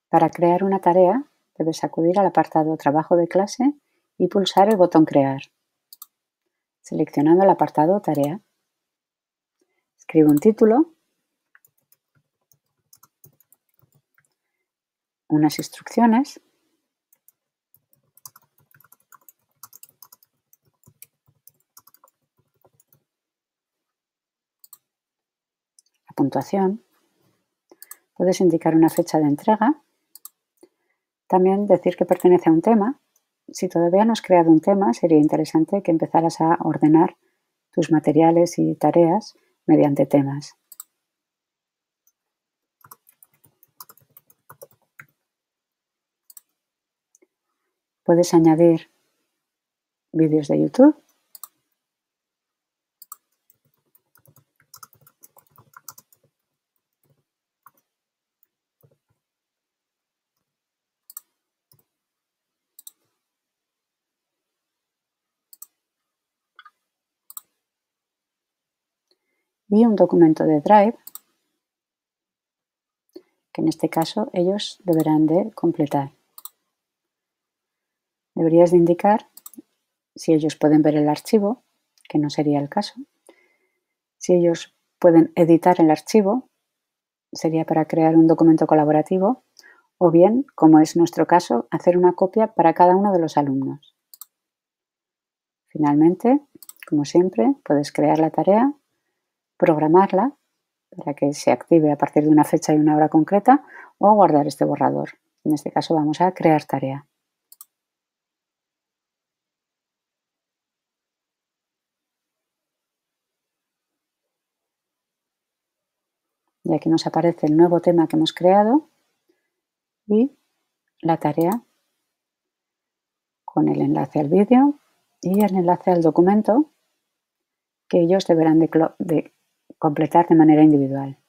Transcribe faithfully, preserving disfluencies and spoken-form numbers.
Para crear una tarea, debes acudir al apartado Trabajo de clase y pulsar el botón Crear, seleccionando el apartado Tarea. Escribe un título, unas instrucciones, la puntuación, puedes indicar una fecha de entrega, también decir que pertenece a un tema. Si todavía no has creado un tema, sería interesante que empezaras a ordenar tus materiales y tareas mediante temas. Puedes añadir vídeos de YouTube, y un documento de Drive, que en este caso ellos deberán de completar. Deberías de indicar si ellos pueden ver el archivo, que no sería el caso. Si ellos pueden editar el archivo, sería para crear un documento colaborativo, o bien, como es nuestro caso, hacer una copia para cada uno de los alumnos. Finalmente, como siempre, puedes crear la tarea, programarla para que se active a partir de una fecha y una hora concreta, o guardar este borrador. En este caso vamos a crear tarea. Y aquí nos aparece el nuevo tema que hemos creado y la tarea con el enlace al vídeo y el enlace al documento que ellos deberán de, de completar de manera individual.